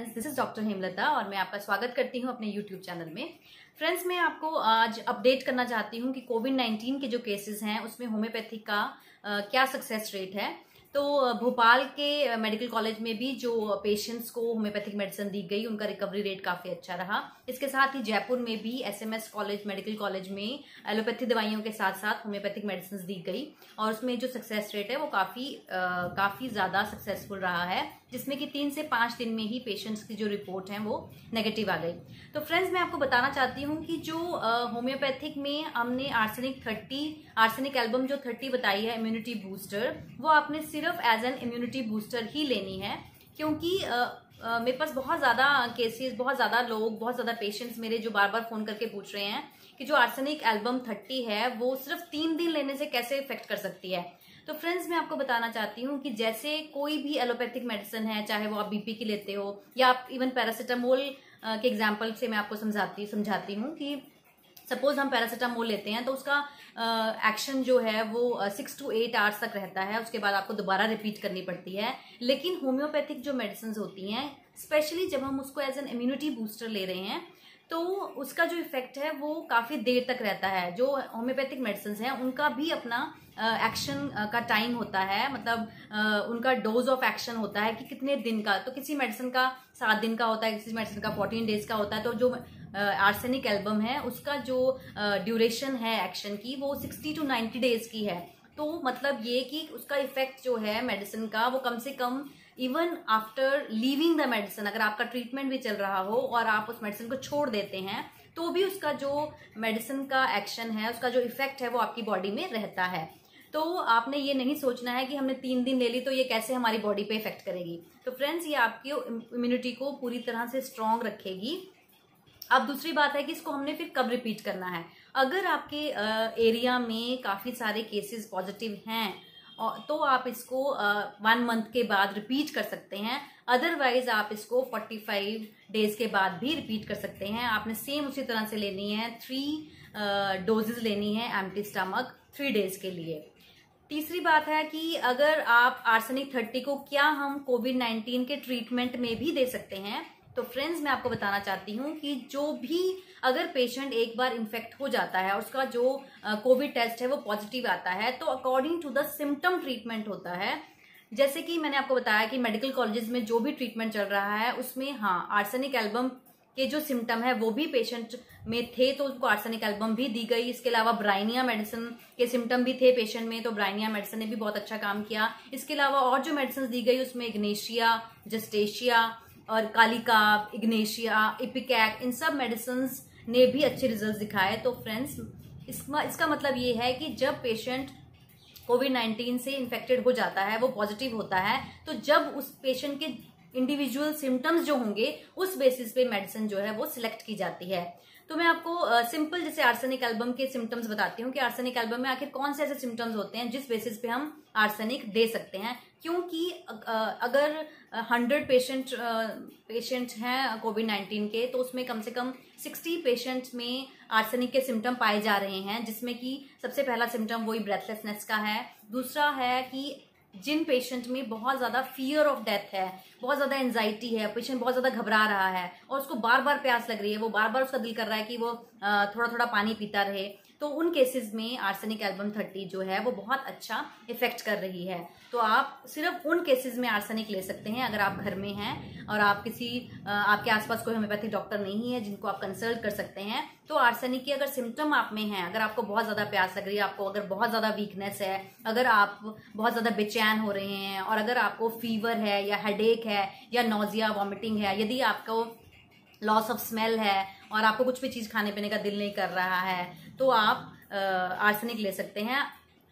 Friends, this is doctor Hemlata और मैं आपका स्वागत करती हूं अपने यूट्यूब चैनल में। फ्रेंड्स, मैं आपको आज अपडेट करना चाहती हूं कि कोविड-19 के जो केसेस हैं उसमें होम्योपैथी का क्या सक्सेस रेट है। तो भोपाल के मेडिकल कॉलेज में भी जो पेशेंट्स को होम्योपैथिक मेडिसिन दी गई उनका रिकवरी रेट काफी अच्छा रहा। इसके साथ ही जयपुर में भी एसएमएस कॉलेज मेडिकल कॉलेज में एलोपैथी दवाइयों के साथ साथ होम्योपैथिक मेडिसिन दी गई और उसमें जो सक्सेस रेट है वो काफी ज्यादा सक्सेसफुल रहा है, जिसमें कि 3 से 5 दिन में ही पेशेंट्स की जो रिपोर्ट है वो नेगेटिव आ गई। तो फ्रेंड्स, मैं आपको बताना चाहती हूँ कि जो होम्योपैथिक में हमने आर्सेनिक एल्बम जो 30 बताई है इम्यूनिटी बूस्टर, वो आपने सिर्फ एज एन इम्यूनिटी बूस्टर ही लेनी है, क्योंकि मेरे पास बहुत ज्यादा केसेस, बहुत ज्यादा लोग, बहुत ज्यादा पेशेंट्स मेरे जो बार बार फोन करके पूछ रहे हैं कि जो आर्सेनिक एल्बम 30 है वो सिर्फ 3 दिन लेने से कैसे इफेक्ट कर सकती है। तो फ्रेंड्स, मैं आपको बताना चाहती हूँ कि जैसे कोई भी एलोपैथिक मेडिसिन है, चाहे वो आप बीपी की लेते हो या आप इवन पैरासिटामोल के एग्जांपल से मैं आपको समझाती हूँ कि सपोज हम पैरासिटामोल लेते हैं तो उसका एक्शन जो है वो 6 to 8 आवर्स तक रहता है, उसके बाद आपको दोबारा रिपीट करनी पड़ती है। लेकिन होम्योपैथिक जो मेडिसिन होती हैं, स्पेशली जब हम उसको एज एन इम्यूनिटी बूस्टर ले रहे हैं तो उसका जो इफेक्ट है वो काफी देर तक रहता है। जो होम्योपैथिक मेडिसिन हैं उनका भी अपना एक्शन का टाइम होता है, मतलब उनका डोज ऑफ एक्शन होता है कि कितने दिन का। तो किसी मेडिसिन का 7 दिन का होता है, किसी मेडिसिन का 14 डेज का होता है। तो जो आर्सेनिक एल्बम है उसका जो ड्यूरेशन है एक्शन की वो 60 to 90 डेज की है। तो मतलब ये कि उसका इफेक्ट जो है मेडिसिन का वो कम से कम even after leaving the medicine, अगर आपका ट्रीटमेंट भी चल रहा हो और आप उस मेडिसिन को छोड़ देते हैं तो भी उसका जो मेडिसिन का एक्शन है, उसका जो इफेक्ट है वो आपकी बॉडी में रहता है। तो आपने ये नहीं सोचना है कि हमने 3 दिन ले ली तो ये कैसे हमारी बॉडी पे इफेक्ट करेगी। तो फ्रेंड्स, ये आपकी इम्यूनिटी को पूरी तरह से स्ट्रांग रखेगी। अब दूसरी बात है कि इसको हमने फिर कब रिपीट करना है। अगर आपके एरिया में काफी सारे केसेस पॉजिटिव हैं तो आप इसको 1 मंथ के बाद रिपीट कर सकते हैं। अदरवाइज आप इसको 45 डेज के बाद भी रिपीट कर सकते हैं। आपने सेम उसी तरह से लेनी है, 3 डोजेज लेनी है एम्प्टी स्टमक 3 डेज के लिए। तीसरी बात है कि अगर आप आर्सेनिक 30 को क्या हम कोविड-19 के ट्रीटमेंट में भी दे सकते हैं। तो फ्रेंड्स, मैं आपको बताना चाहती हूँ कि जो भी अगर पेशेंट एक बार इन्फेक्ट हो जाता है और उसका जो कोविड टेस्ट है वो पॉजिटिव आता है तो according to the symptom treatment होता है। जैसे कि मैंने आपको बताया कि मेडिकल कॉलेजेस में जो भी ट्रीटमेंट चल रहा है उसमें आर्सेनिक एल्बम के जो सिम्टम है वो भी पेशेंट में थे तो उनको आर्सेनिक एल्बम भी दी गई। इसके अलावा ब्राइनिया मेडिसिन के सिम्टम भी थे पेशेंट में, तो ब्राइनिया मेडिसिन ने भी बहुत अच्छा काम किया। इसके अलावा और जो मेडिसिन दी गई उसमें इग्नेशिया, जस्टेशिया और कालिका, इग्नेशिया, इपिकैक, इन सब मेडिसिन ने भी अच्छे रिजल्ट दिखाए। तो फ्रेंड्स, इसका मतलब ये है कि जब पेशेंट कोविड-19 से इन्फेक्टेड हो जाता है, वो पॉजिटिव होता है, तो जब उस पेशेंट के इंडिविजुअल सिम्टम्स जो होंगे उस बेसिस पे मेडिसिन जो है वो सिलेक्ट की जाती है। तो मैं आपको सिंपल जैसे आर्सेनिक एल्बम के सिम्टम्स बताती हूँ कि आर्सेनिक एल्बम में आखिर कौन से ऐसे सिम्टम्स होते हैं जिस बेसिस पे हम आर्सेनिक दे सकते हैं। क्योंकि अगर 100 पेशेंट हैं कोविड-19 के तो उसमें कम से कम 60 पेशेंट्स में आर्सेनिक के सिम्टम पाए जा रहे हैं, जिसमें कि सबसे पहला सिम्टम वही ब्रेथलेसनेस का है। दूसरा है कि जिन पेशेंट में बहुत ज्यादा फियर ऑफ डेथ है, बहुत ज्यादा एंजाइटी है, पेशेंट बहुत ज्यादा घबरा रहा है और उसको बार बार प्यास लग रही है, वो बार बार उसका दिल कर रहा है कि वो थोड़ा थोड़ा पानी पीता रहे, तो उन केसेस में आर्सेनिक एल्बम 30 जो है वो बहुत अच्छा इफेक्ट कर रही है। तो आप सिर्फ उन केसेस में आर्सेनिक ले सकते हैं अगर आप घर में हैं और आप आपके आसपास कोई होम्योपैथिक डॉक्टर नहीं है जिनको आप कंसल्ट कर सकते हैं। तो आर्सेनिक की अगर सिम्टम आप में है, अगर आपको बहुत ज्यादा प्यास लग रही है, आपको अगर बहुत ज्यादा वीकनेस है, अगर आप बहुत ज्यादा बेचैन हो रहे हैं और अगर आपको फीवर है या हेडेक है या नोजिया, वॉमिटिंग है, यदि आपको लॉस ऑफ स्मेल है और आपको कुछ भी चीज खाने पीने का दिल नहीं कर रहा है, तो आप आर्सेनिक ले सकते हैं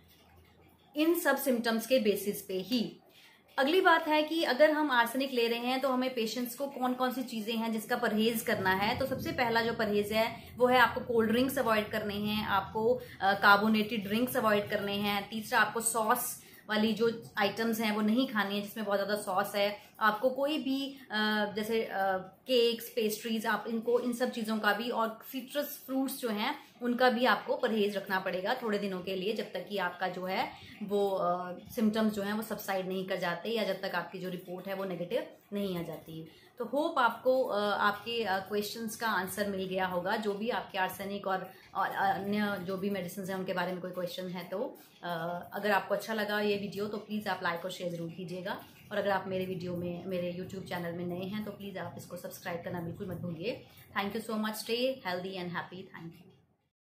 इन सब सिम्टम्स के बेसिस पे ही। अगली बात है कि अगर हम आर्सेनिक ले रहे हैं तो हमें पेशेंट्स को कौन कौन सी चीजें हैं जिसका परहेज करना है। तो सबसे पहला जो परहेज है वो है आपको कोल्ड ड्रिंक्स अवॉइड करने हैं, आपको कार्बोनेटेड ड्रिंक्स अवॉइड करने हैं। तीसरा, आपको सॉस वाली जो आइटम्स हैं वो नहीं खानी है जिसमें बहुत ज्यादा सॉस है। आपको कोई भी जैसे केक्स, पेस्ट्रीज, आप इनको इन सब चीज़ों का भी, और सिट्रस फ्रूट्स जो हैं उनका भी आपको परहेज रखना पड़ेगा थोड़े दिनों के लिए, जब तक कि आपका जो है वो सिम्टम्स जो हैं वो सबसाइड नहीं कर जाते, या जब तक आपकी जो रिपोर्ट है वो नेगेटिव नहीं आ जाती। तो होप आपको आपके क्वेश्चंस का आंसर मिल गया होगा। जो भी आपके आर्सेनिक और अन्य जो भी मेडिसिन हैं उनके बारे में कोई क्वेश्चन है तो अगर आपको अच्छा लगा ये वीडियो तो प्लीज़ आप लाइक और शेयर ज़रूर कीजिएगा। और अगर आप मेरे वीडियो में, मेरे यूट्यूब चैनल में नए हैं तो प्लीज़ आप इसको सब्सक्राइब करना बिल्कुल मत भूलिए। Thank you so much. Stay healthy and happy. Thank you.